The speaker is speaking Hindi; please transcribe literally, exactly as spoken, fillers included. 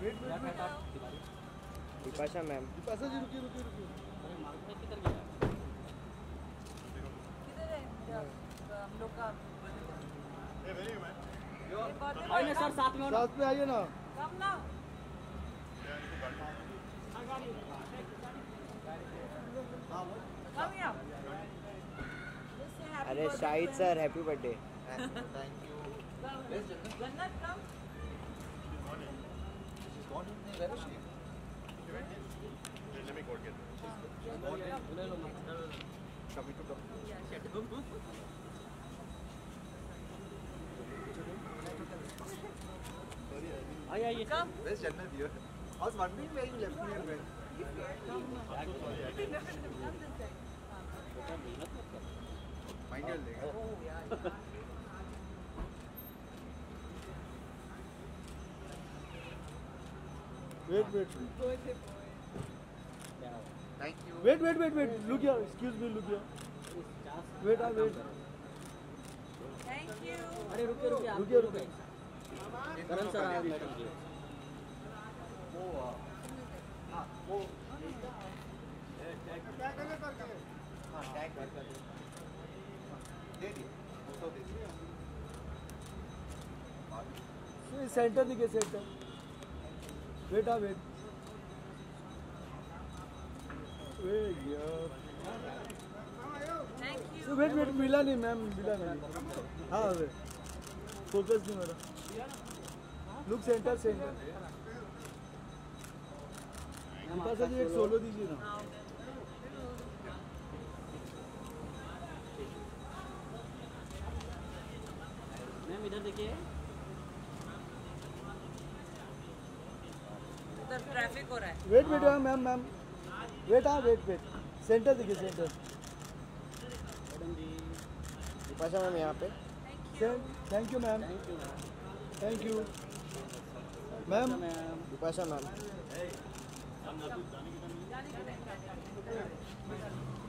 Wait wait Vipasha ma'am Vipasha ji रुकिए रुकिए रुकिए किधर गया किधर है हम लोग का ए वेरी मैन आइए सर साथ में साथ में आइए ना कम ना कम या अरे Shahid sir happy birthday thank you Jannat come Where is she? Let me call get. Coming to come. आइए आइए come Where's Jannat here? I was wondering where you left me and went. Mind your leg. oh yeah Wait, wait. Thank you. Wait, wait, wait, wait. Look here. Excuse me, look here. Wait, ah, wait. Thank you अरे रुकिए रुकिए आप रुकिए, रुकिए. करण सर आए मैडम जी वो हाँ वो हाँ टैग कर कर दे दिए उसको दे दिए सेंटर दिखे सेंटर वेट आ वेट वेट यार थैंक यू वेट वेट मिला नहीं मैम मिला नहीं हाँ वेट फोकस नहीं मेरा look center center Vipasha ji एक सोलो दीजिए ना मैम इधर देखिए उधर ट्रैफिक हो रहा है wait wait ma'am ma'am wait हाँ वेट वेट सेंटर देखिए center madam ji Vipasha ma'am यहाँ पे thank you ma'am thank you ma'am thank you ma'am ma'am Vipasha ma'am जाने का नहीं